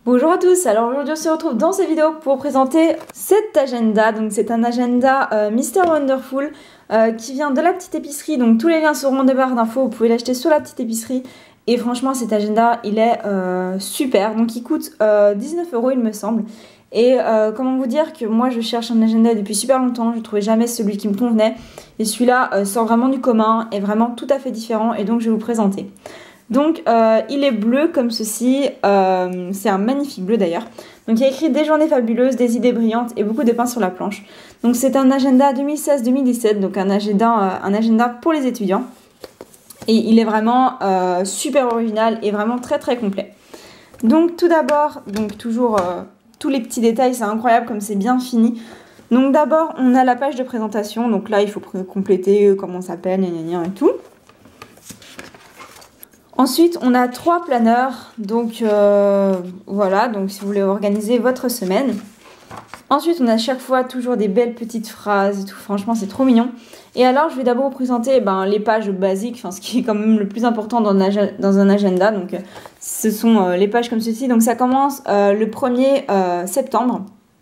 Bonjour à tous, alors aujourd'hui on se retrouve dans cette vidéo pour présenter cet agenda. Donc c'est un agenda Mr Wonderful qui vient de la petite épicerie. Donc tous les liens seront en barre d'infos, vous pouvez l'acheter sur la petite épicerie. Et franchement cet agenda il est super, donc il coûte 19 € il me semble. Et comment vous dire que moi je cherche un agenda depuis super longtemps, je ne trouvais jamais celui qui me convenait. Et celui-là sort vraiment du commun, est vraiment tout à fait différent et donc je vais vous présenter. Donc il est bleu comme ceci, c'est un magnifique bleu d'ailleurs. Donc il y a écrit des journées fabuleuses, des idées brillantes et beaucoup de pain sur la planche. Donc c'est un agenda 2016-2017, donc un agenda pour les étudiants. Et il est vraiment super original et vraiment très très complet. Donc tout d'abord, donc toujours tous les petits détails, c'est incroyable comme c'est bien fini. Donc d'abord on a la page de présentation, donc là il faut compléter comment on s'appelle, et tout. Ensuite, on a 3 planeurs, donc voilà, donc si vous voulez organiser votre semaine. Ensuite, on a à chaque fois toujours des belles petites phrases et tout, franchement c'est trop mignon. Et alors, je vais d'abord vous présenter les pages basiques, ce qui est quand même le plus important dans un agenda. Donc, ce sont les pages comme ceci. Donc, ça commence le 1er septembre.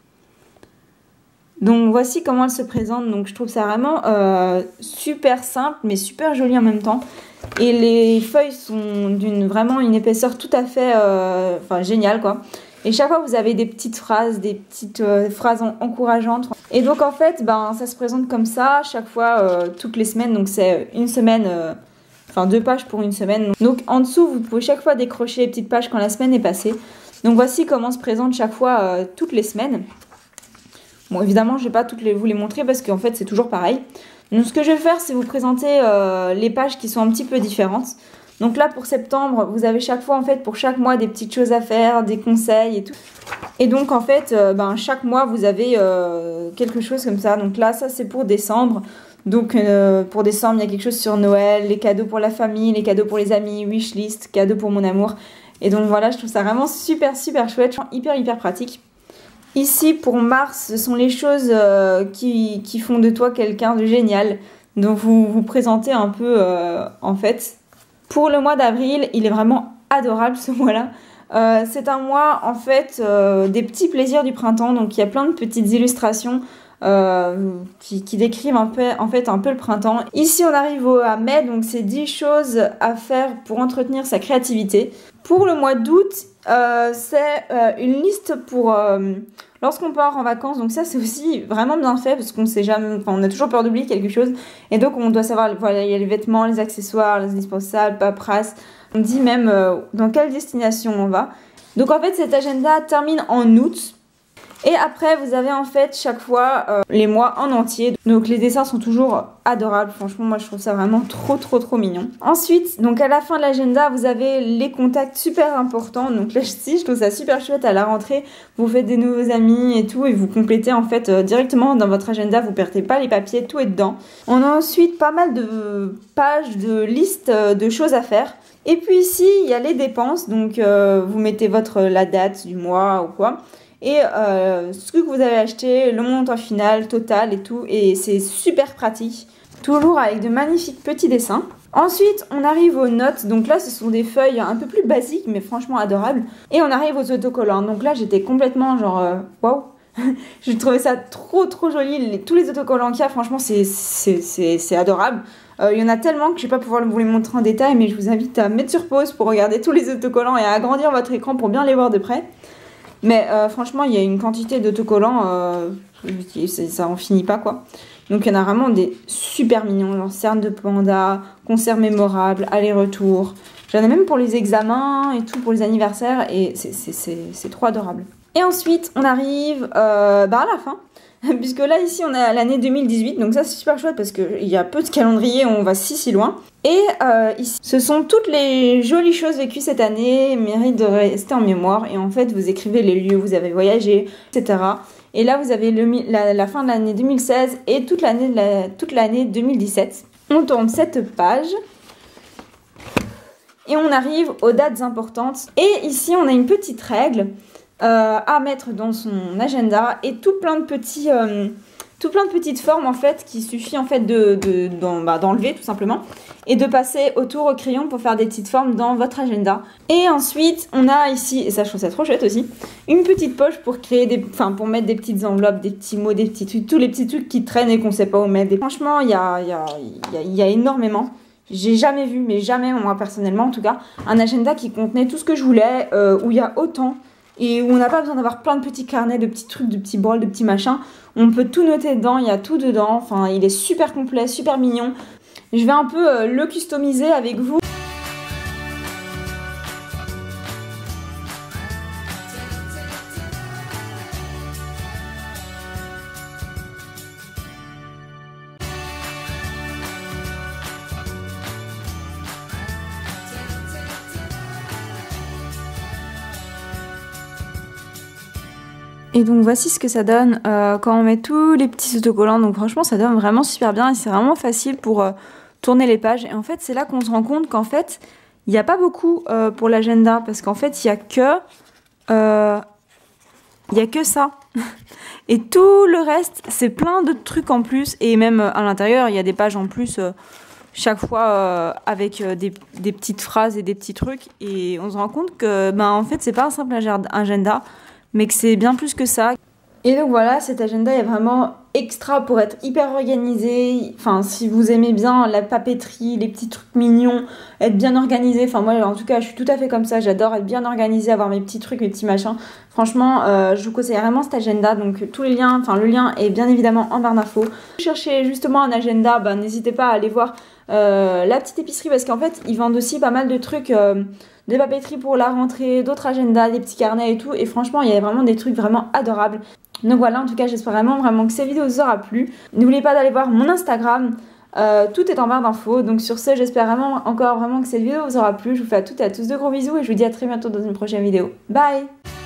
Donc, voici comment elle se présente. Donc, je trouve ça vraiment super simple, mais super joli en même temps. Et les feuilles sont vraiment une épaisseur tout à fait géniale quoi. Et chaque fois vous avez des petites phrases encourageantes. Et donc en fait ça se présente comme ça chaque fois toutes les semaines. Donc c'est une semaine, 2 pages pour une semaine. Donc en dessous vous pouvez chaque fois décrocher les petites pages quand la semaine est passée. Donc voici comment se présente chaque fois toutes les semaines. Bon évidemment je vais pas vous les montrer parce qu'en fait c'est toujours pareil. Donc ce que je vais faire c'est vous présenter les pages qui sont un petit peu différentes. Donc là pour septembre vous avez chaque fois en fait pour chaque mois des petites choses à faire, des conseils et tout. Et donc en fait chaque mois vous avez quelque chose comme ça. Donc là ça c'est pour décembre. Donc pour décembre il y a quelque chose sur Noël, les cadeaux pour la famille, les cadeaux pour les amis, wishlist, cadeaux pour mon amour. Et donc voilà je trouve ça vraiment super chouette, hyper pratique. Ici, pour mars, ce sont les choses qui font de toi quelqu'un de génial. Donc, vous présentez un peu, en fait. Pour le mois d'avril, il est vraiment adorable, ce mois-là. C'est un mois, en fait, des petits plaisirs du printemps. Donc, il y a plein de petites illustrations qui décrivent un peu le printemps. Ici, on arrive à mai, donc c'est 10 choses à faire pour entretenir sa créativité. Pour le mois d'août, c'est une liste pour lorsqu'on part en vacances. Donc ça, c'est aussi vraiment bien fait parce qu'on sait jamais, on a toujours peur d'oublier quelque chose. Et donc, on doit savoir, voilà, il y a les vêtements, les accessoires, les indispensables, paperasse. On dit même dans quelle destination on va. Donc en fait, cet agenda termine en août. Et après, vous avez en fait chaque fois les mois en entier. Donc les dessins sont toujours adorables. Franchement, moi je trouve ça vraiment trop mignon. Ensuite, donc à la fin de l'agenda, vous avez les contacts super importants. Donc là, je trouve ça super chouette à la rentrée. Vous faites des nouveaux amis et tout. Et vous complétez en fait directement dans votre agenda. Vous perdez pas les papiers, tout est dedans. On a ensuite pas mal de pages de listes de choses à faire. Et puis ici, il y a les dépenses. Donc vous mettez la date du mois ou quoi. Et ce que vous avez acheté, le montant final, total et tout. Et c'est super pratique. Toujours avec de magnifiques petits dessins. Ensuite, on arrive aux notes. Donc là, ce sont des feuilles un peu plus basiques, mais franchement adorables. Et on arrive aux autocollants. Donc là, j'étais complètement genre, waouh. Je trouvais ça trop joli. Tous les autocollants qu'il y a, franchement, c'est adorable. Il y en a tellement que je ne vais pas pouvoir vous les montrer en détail. Mais je vous invite à mettre sur pause pour regarder tous les autocollants et à agrandir votre écran pour bien les voir de près. Mais franchement, il y a une quantité d'autocollants, ça en finit pas quoi. Donc il y en a vraiment des super mignons, genre cernes de panda, concerts mémorables, aller-retour. J'en ai même pour les examens et tout, pour les anniversaires, et c'est trop adorable. Et ensuite, on arrive à la fin. Puisque là, ici, on a l'année 2018. Donc ça, c'est super chouette parce qu'il y a peu de calendrier. On va si loin. Et ici, ce sont toutes les jolies choses vécues cette année. Méritent de rester en mémoire. Et en fait, vous écrivez les lieux où vous avez voyagé, etc. Et là, vous avez la fin de l'année 2016 et toute l'année 2017. On tourne cette page. Et on arrive aux dates importantes. Et ici, on a une petite règle à mettre dans son agenda et tout plein de petits tout plein de petites formes en fait qu'il suffit en fait d'enlever tout simplement et de passer autour au crayon pour faire des petites formes dans votre agenda. Et ensuite on a ici, et ça je trouve ça trop chouette aussi, une petite poche pour créer pour mettre des petites enveloppes, des petits mots, des petits trucs, tous les petits trucs qui traînent et qu'on sait pas où mettre. Franchement il y a énormément. J'ai jamais vu, mais jamais, moi personnellement en tout cas, un agenda qui contenait tout ce que je voulais, où il y a autant, et où on n'a pas besoin d'avoir plein de petits carnets, de petits trucs, de petits bols, de petits machins. On peut tout noter dedans, il y a tout dedans, enfin il est super complet, super mignon. Je vais un peu le customiser avec vous. Et donc voici ce que ça donne quand on met tous les petits autocollants. Donc franchement ça donne vraiment super bien et c'est vraiment facile pour tourner les pages. Et en fait c'est là qu'on se rend compte qu'en fait il n'y a pas beaucoup pour l'agenda parce qu'en fait il y a que ça. Et tout le reste c'est plein de trucs en plus et même à l'intérieur il y a des pages en plus chaque fois avec des petites phrases et des petits trucs. Et on se rend compte que en fait c'est pas un simple agenda, mais que c'est bien plus que ça. Et donc voilà, cet agenda est vraiment extra pour être hyper organisé. Enfin, si vous aimez bien la papeterie, les petits trucs mignons, être bien organisé. Enfin, moi, en tout cas, je suis tout à fait comme ça. J'adore être bien organisée, avoir mes petits trucs, mes petits machins. Franchement, je vous conseille vraiment cet agenda. Donc, tous les liens, le lien est bien évidemment en barre d'infos. Si vous cherchez justement un agenda, n'hésitez pas à aller voir la petite épicerie parce qu'en fait, ils vendent aussi pas mal de trucs. Des papeteries pour la rentrée, d'autres agendas, des petits carnets et tout. Et franchement, il y a vraiment des trucs vraiment adorables. Donc voilà, en tout cas, j'espère vraiment que cette vidéo vous aura plu. N'oubliez pas d'aller voir mon Instagram. Tout est en barre d'infos. Donc sur ce, j'espère vraiment que cette vidéo vous aura plu. Je vous fais à toutes et à tous de gros bisous et je vous dis à très bientôt dans une prochaine vidéo. Bye!